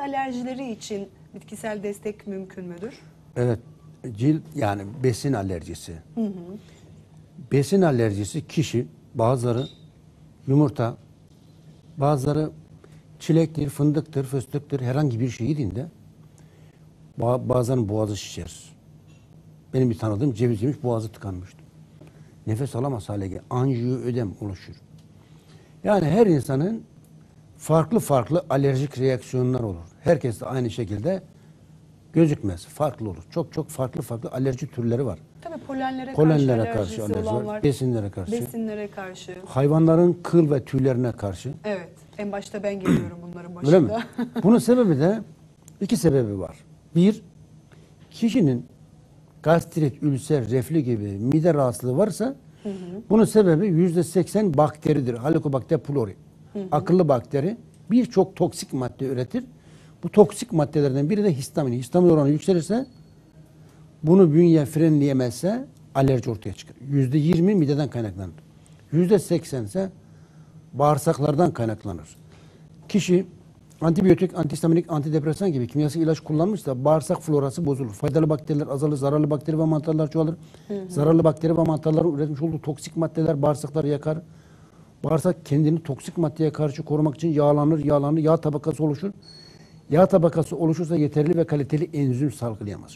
alerjileri için bitkisel destek mümkün müdür? Evet, cilt yani besin alerjisi. Besin alerjisi kişi bazıları yumurta, bazıları çilektir, fındıktır, fıstıktır herhangi bir şey yediğinde bazen boğazı şişer. Benim bir tanıdığım ceviz yemiş, boğazı tıkanmıştı. Nefes alamaz hale gelir. Anjiyo ödem oluşur. Yani her insanın farklı farklı alerjik reaksiyonlar olur. Herkes de aynı şekilde gözükmez. Farklı olur. Çok çok farklı farklı alerji türleri var. Tabii pollenlere karşı alerji olan var. Besinlere karşı. Besinlere karşı. Hayvanların kıl ve tüylerine karşı. Evet. En başta ben geliyorum bunların başında. Öyle mi? Bunun sebebi de iki sebebi var. Bir, kişinin gastrit, ülser, reflü gibi mide rahatsızlığı varsa bunun sebebi %80 bakteridir. Helicobacter pylori. Akıllı bakteri birçok toksik madde üretir. Bu toksik maddelerden biri de histamin. Histamin oranı yükselirse bunu bünye frenleyemezse alerji ortaya çıkar. %20 mideden kaynaklanır. %80 ise bağırsaklardan kaynaklanır. Kişi antibiyotik, antihistaminik, antidepresan gibi kimyasal ilaç kullanmışsa bağırsak florası bozulur. Faydalı bakteriler azalır, zararlı bakteri ve mantarlar çoğalır. Zararlı bakteri ve mantarların üretmiş olduğu toksik maddeler bağırsakları yakar. Bağırsak kendini toksik maddeye karşı korumak için yağlanır, yağ tabakası oluşur. Yağ tabakası oluşursa yeterli ve kaliteli enzim salgılayamaz.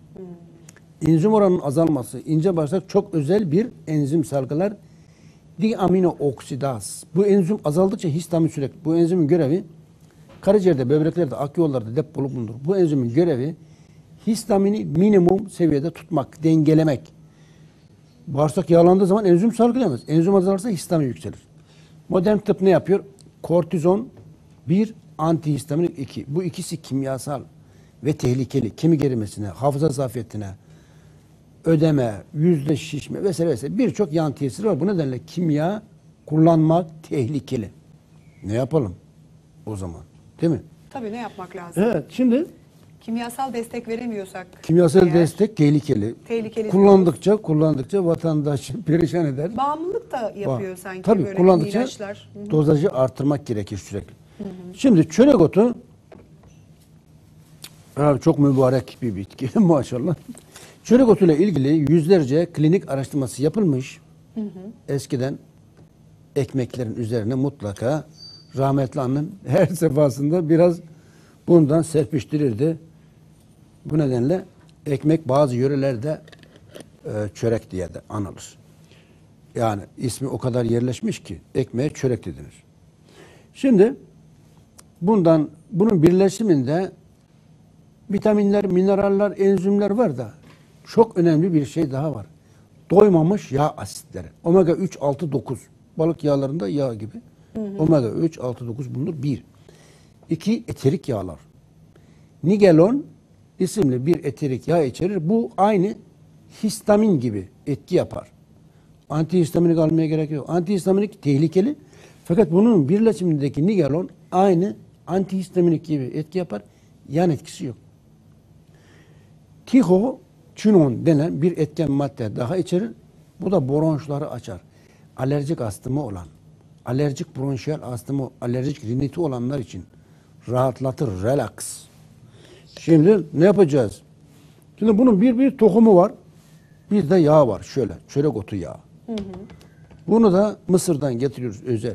Enzim oranının azalması, ince bağırsak çok özel bir enzim salgılar. Diaminooksidaz. Bu enzim azaldıkça histamin sürekli. Bu enzimin görevi karaciğerde, böbreklerde, akciğerlerde depolu bulunur. Bu enzimin görevi histamini minimum seviyede tutmak, dengelemek. Bağırsak yağlandığı zaman enzim salgılayamaz. Enzim azalırsa histamin yükselir. Modern tıp ne yapıyor? Kortizon 1, antihistaminik 2. Bu ikisi kimyasal ve tehlikeli. Kemik erimesine, hafıza zafiyetine, ödeme, yüzde şişme vesaire vesaire birçok yan tesiri var. Bu nedenle kimya kullanmak tehlikeli. Ne yapalım o zaman? Değil mi? Tabii ne yapmak lazım? Evet, şimdi Kimyasal destek veremiyorsak kimyasal eğer, destek tehlikeli. Tehlikeli Kullandıkça vatandaşı perişan eder. bağımlılık da yapıyor sanki Tabii, böyle kullandıkça ilaçlar. dozajı artırmak gerekir sürekli. Şimdi çörek otu çok mübarek bir bitki maşallah. Çörek otuyla ilgili yüzlerce klinik araştırması yapılmış. Eskiden ekmeklerin üzerine mutlaka rahmetli annem her sefasında biraz bundan serpiştirirdi. Bu nedenle ekmek bazı yörelerde çörek diye de anılır. Yani ismi o kadar yerleşmiş ki ekmeğe çörek denir. Şimdi bunun birleşiminde vitaminler, mineraller, enzimler var da çok önemli bir şey daha var. Doymamış yağ asitleri. Omega 3, 6, 9. Balık yağlarında yağ gibi. Omega 3, 6, 9 bulunur. 1. 2. Eterik yağlar. Nigelon isimli bir eterik yağ içerir. Bu aynı histamin gibi etki yapar. Antihistaminik almaya gerek yok. Antihistaminik tehlikeli. Fakat bunun birleşimindeki nigelon aynı antihistaminik gibi etki yapar. Yan etkisi yok. Tihoçinon denen bir etken madde daha içerir. Bu da bronşları açar. Alerjik astımı olan, alerjik bronşiyal astımı, alerjik riniti olanlar için rahatlatır, relax. Şimdi ne yapacağız? Şimdi bunun bir tohumu var. Bir de yağ var. Şöyle, çörek otu yağı. Bunu da Mısır'dan getiriyoruz özel.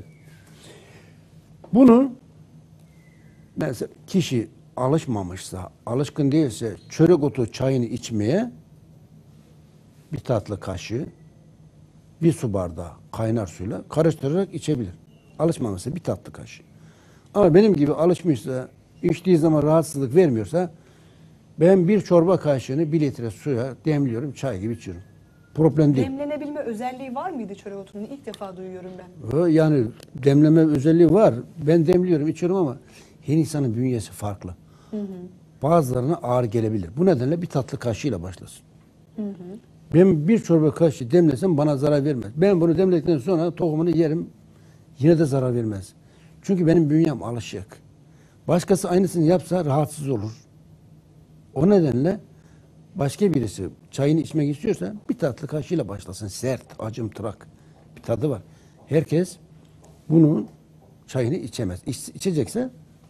Bunu mesela kişi alışmamışsa, alışkın değilse çörek otu çayını içmeye bir tatlı kaşığı, bir su bardağı kaynar suyla karıştırarak içebilir. Alışmamışsa bir tatlı kaşığı. Ama benim gibi alışmışsa, içtiği zaman rahatsızlık vermiyorsa ben bir çorba kaşığını 1 litre suya demliyorum, çay gibi içiyorum. Problem değil. Demlenebilme özelliği var mıydı çörek otunun? İlk defa duyuyorum ben. Yani demleme özelliği var. Ben demliyorum, içiyorum ama her insanın bünyesi farklı. Bazılarına ağır gelebilir. Bu nedenle bir tatlı kaşığıyla başlasın. Ben bir çorba kaşığı demlesem bana zarar vermez. Ben bunu demledikten sonra tohumunu yerim, yine de zarar vermez. Çünkü benim bünyem alışık. Başkası aynısını yapsa rahatsız olur. O nedenle başka birisi çayını içmek istiyorsa bir tatlı kaşığıyla başlasın. Sert, acımtırak bir tadı var. Herkes bunun çayını içemez. İçecekse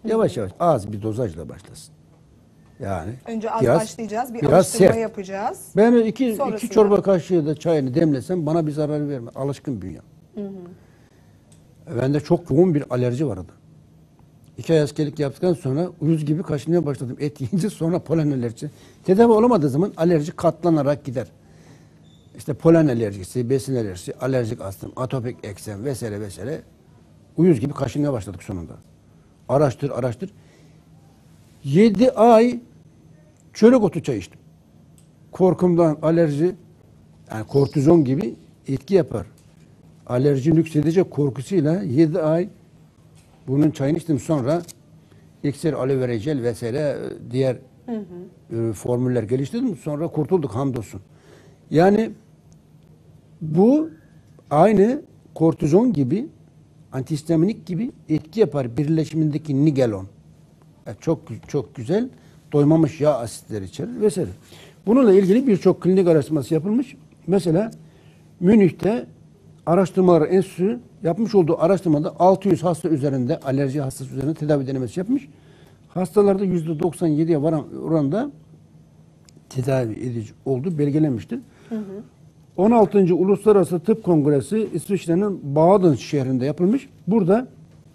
Yavaş yavaş az bir dozajla başlasın. Yani Önce az biraz, başlayacağız. Bir biraz alıştırma sert. yapacağız. Ben iki Sonrasında- çorba kaşığı da çayını demlesem bana bir zarar vermez. Alışkın bünyem. Bende çok yoğun bir alerji vardı. 2 ay askerlik yaptıktan sonra uyuz gibi kaşınmaya başladım. Et yiyince sonra polen alerjisi. Tedavi olamadığı zaman alerji katlanarak gider. İşte polen alerjisi, besin alerjisi, alerjik astım, atopik eksem vesaire vesaire. Uyuz gibi kaşınmaya başladık sonunda. Araştır. 7 ay çörek otu çay içtim. Korkumdan alerji, yani kortizon gibi etki yapar. Alerji nüksedecek korkusuyla 7 ay bunun çayını içtim. Sonra iksir, aloe vera jel vesaire diğer formüller geliştirdim. Sonra kurtulduk hamdolsun. Yani bu aynı kortizon gibi, antihistaminik gibi etki yapar birleşimindeki nigelon. Çok çok güzel doymamış yağ asitleri içerir vesaire. Bununla ilgili birçok klinik araştırması yapılmış. Mesela Münih'te Araştırmalar Enstitüsü yapmış olduğu araştırmada 600 hasta üzerinde, alerji hastası üzerinde tedavi denemesi yapmış. Hastalarda %97'ye varan oranda tedavi edici olduğu belgelenmiştir. 16. Uluslararası Tıp Kongresi İsviçre'nin Baden şehrinde yapılmış. Burada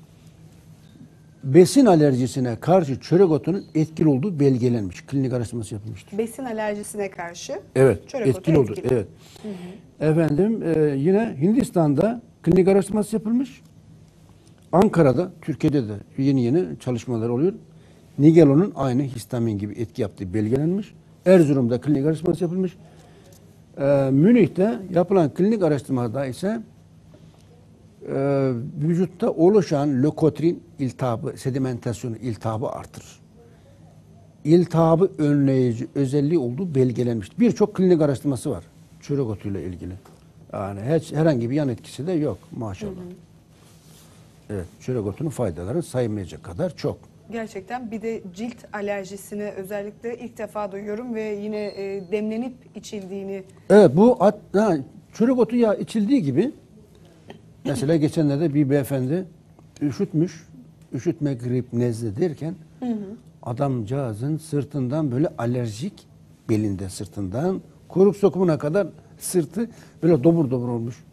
besin alerjisine karşı çörek otunun etkili olduğu belgelenmiş. Klinik araştırması yapılmıştır. Besin alerjisine karşı Evet, çörek otu etkili oldu. etkili. Evet. Efendim yine Hindistan'da klinik araştırması yapılmış. Ankara'da, Türkiye'de de yeni çalışmalar oluyor. Nigelon'un aynı histamin gibi etki yaptığı belgelenmiş. Erzurum'da klinik araştırması yapılmış. Münih'te yapılan klinik araştırmada ise vücutta oluşan lökotrin iltihabı, sedimentasyonu iltihabı artırır. İltihabı önleyici özelliği olduğu belgelenmiş. Birçok klinik araştırması var çörek otuyla ilgili. Yani herhangi bir yan etkisi de yok maşallah. Evet, çörek otunun faydaları sayılmayacak kadar çok. Gerçekten bir de cilt alerjisine özellikle ilk defa duyuyorum ve yine demlenip içildiğini. Evet, bu çörek otu yağı içildiği gibi mesela geçenlerde bir beyefendi üşütmüş, üşütme, grip, nezle derken adamcağızın sırtından böyle alerjik, belinde sırtından kuyruk sokumuna kadar sırtı böyle dobur dobur olmuş.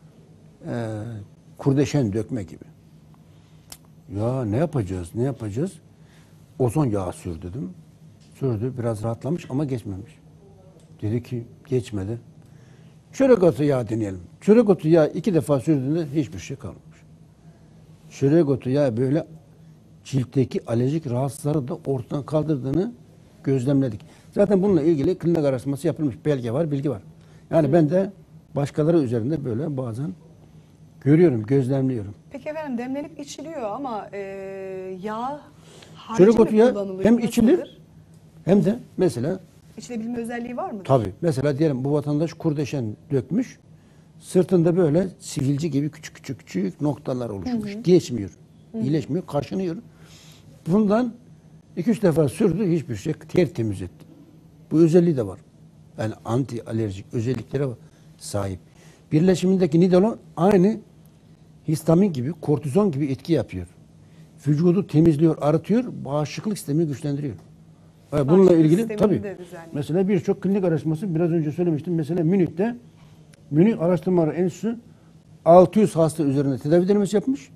Kurdeşen dökme gibi. Ya ne yapacağız? Ozon yağı sür dedim. Sürdü, biraz rahatlamış ama geçmemiş. Dedi ki geçmedi. Çörek otu yağı deneyelim. Çörek otu yağı 2 defa sürdüğünde hiçbir şey kalmamış. Çörek otu yağı böyle ciltteki alerjik rahatsızları da ortadan kaldırdığını gözlemledik. Zaten bununla ilgili klinik araştırması yapılmış. Belge var, bilgi var. Yani ben de başkaları üzerinde böyle bazen görüyorum, gözlemliyorum. Peki efendim demlenip içiliyor ama yağ harici Çörek otu mi yağı kullanılıyor? hem Nasıldır? içilir hem de mesela İçilebilme özelliği var mıdır? tabii mesela diyelim bu vatandaş kurdeşen dökmüş. Sırtında böyle sivilce gibi küçük noktalar oluşmuş. Geçmiyor. İyileşmiyor, kaşınıyor. Bundan 2-3 defa sürdü, hiçbir şey tertemiz etti. Bu özelliği de var. Yani anti alerjik özelliklere sahip. Birleşimindeki nidolon aynı histamin gibi, kortizon gibi etki yapıyor. Vücudu temizliyor, arıtıyor, bağışıklık sistemini güçlendiriyor. Bununla Bağışıklık ilgili sistemini tabii. de düzenliyor. Mesela birçok klinik araştırması biraz önce söylemiştim. Mesela Münih'te Münih Araştırmaları Enstitüsü 600 hasta üzerinde tedavi denemesi yapmış.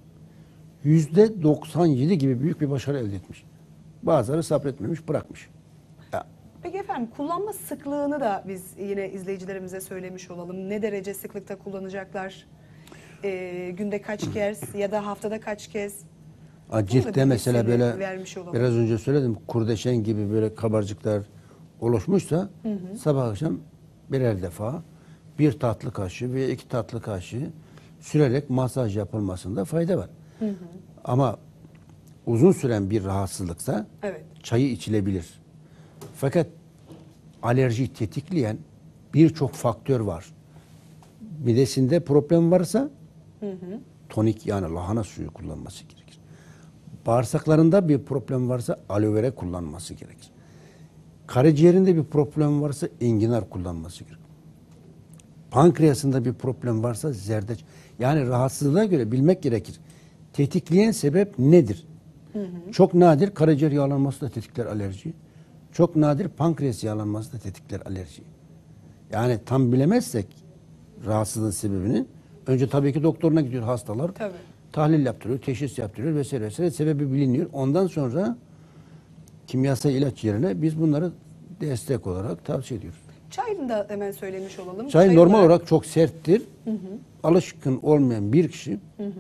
%97 gibi büyük bir başarı elde etmiş. Bazıları sabretmemiş, bırakmış. Ya, Peki efendim kullanma sıklığını da biz yine izleyicilerimize söylemiş olalım. Ne derece sıklıkta kullanacaklar? Günde kaç kez ya da haftada kaç kez? ciltte mesela bilgisini böyle vermiş olalım. biraz önce söyledim, kurdeşen gibi böyle kabarcıklar oluşmuşsa sabah akşam birer defa 1 tatlı kaşığı veya 2 tatlı kaşığı sürerek masaj yapılmasında fayda var. Ama uzun süren bir rahatsızlıksa Evet. çayı içilebilir. Fakat alerjiyi tetikleyen birçok faktör var. Midesinde problem varsa tonik yani lahana suyu kullanması gerekir. Bağırsaklarında bir problem varsa aloe vera kullanması gerekir. Karaciğerinde bir problem varsa enginar kullanması gerekir. Pankreasında bir problem varsa zerdeç. Yani rahatsızlığa göre bilmek gerekir. Tetikleyen sebep nedir? Çok nadir karaciğer yağlanması da tetikler alerji. Çok nadir pankreas yağlanması da tetikler alerji. Yani tam bilemezsek rahatsızlığın sebebini önce tabii ki doktoruna gidiyor hastalar. Tabii. Tahlil yaptırıyor, teşhis yaptırıyor vesaire vesaire. Sebebi biliniyor. Ondan sonra kimyasal ilaç yerine biz bunları destek olarak tavsiye ediyoruz. Çayını da hemen söylemiş olalım. Çay normal olarak çok serttir. Alışkın olmayan bir kişi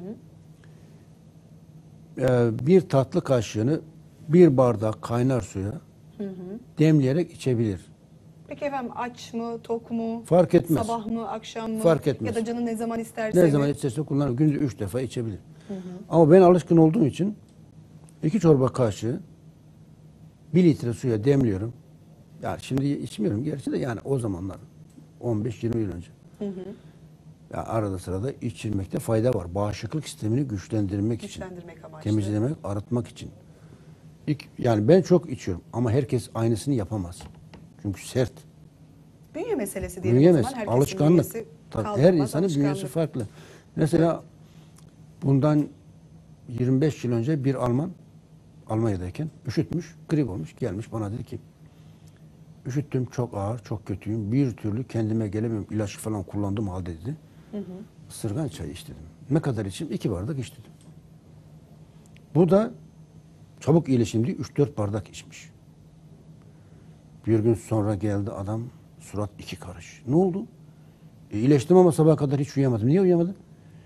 bir tatlı kaşığını bir bardak kaynar suya demleyerek içebilir. Peki efendim aç mı, tok mu? Fark etmez. Sabah mı, akşam mı? Fark etmez. Ya da canı ne zaman isterse Ne mi? zaman isterse kullanır. Günde 3 defa içebilir. Ama ben alışkın olduğum için 2 çorba kaşığı 1 litre suya demliyorum. Yani şimdi içmiyorum gerçi de yani o zamanlar 15-20 yıl önce. Ya arada sırada içilmekte fayda var. Bağışıklık sistemini güçlendirmek için. Güçlendirmek amaçlı. Temizlemek, arıtmak için. Yani ben çok içiyorum ama herkes aynısını yapamaz. Çünkü sert. Bünye meselesi diyelim o Bünyemez. zaman. Herkesin Alışkanlık. bünyesi Tabii, her kaldırmaz, insanın bünyesi alışkanlık. farklı. Mesela bundan 25 yıl önce bir Alman Almanya'dayken üşütmüş, grip olmuş, gelmiş bana dedi ki üşüttüm, çok ağır, çok kötüyüm. Bir türlü kendime gelemiyorum. İlaç falan kullandım halde dedi. Isırgan çayı iç dedim. Ne kadar içeyim? 2 bardak iç dedim. Bu da çabuk iyileşeyim diye 3-4 bardak içmiş. Bir gün sonra geldi adam, surat 2 karış. Ne oldu? İyileştim ama sabaha kadar hiç uyuyamadım. Niye uyuyamadın?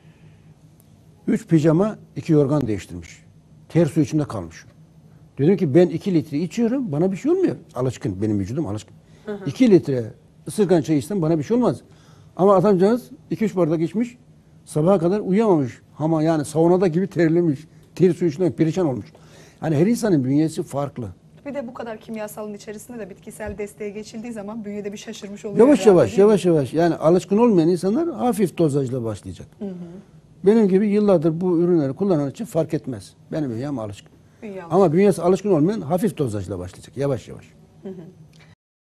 3 pijama, 2 yorgan değiştirmiş. Ter su içinde kalmış. Dedim ki ben 2 litre içiyorum, bana bir şey olmuyor. Alışkın, benim vücudum alışkın. 2 litre ısırgan çayı içsem bana bir şey olmaz. Ama adamcağız 2-3 bardak içmiş, sabaha kadar uyuyamamış. Ama yani saunada gibi terlemiş. Ter su içinden perişan olmuş. Yani her insanın bünyesi farklı. Bir de bu kadar kimyasalın içerisinde de bitkisel desteğe geçildiği zaman bünyede bir şaşırmış oluyor. Yavaş herhalde, yavaş, değil mi? yavaş yavaş. Yani alışkın olmayan insanlar hafif dozajla başlayacak. Benim gibi yıllardır bu ürünleri kullanan için fark etmez. Benim bünyem alışkın. Bünye Ama bünyesi alışkın olmayan hafif dozajla başlayacak. Yavaş yavaş.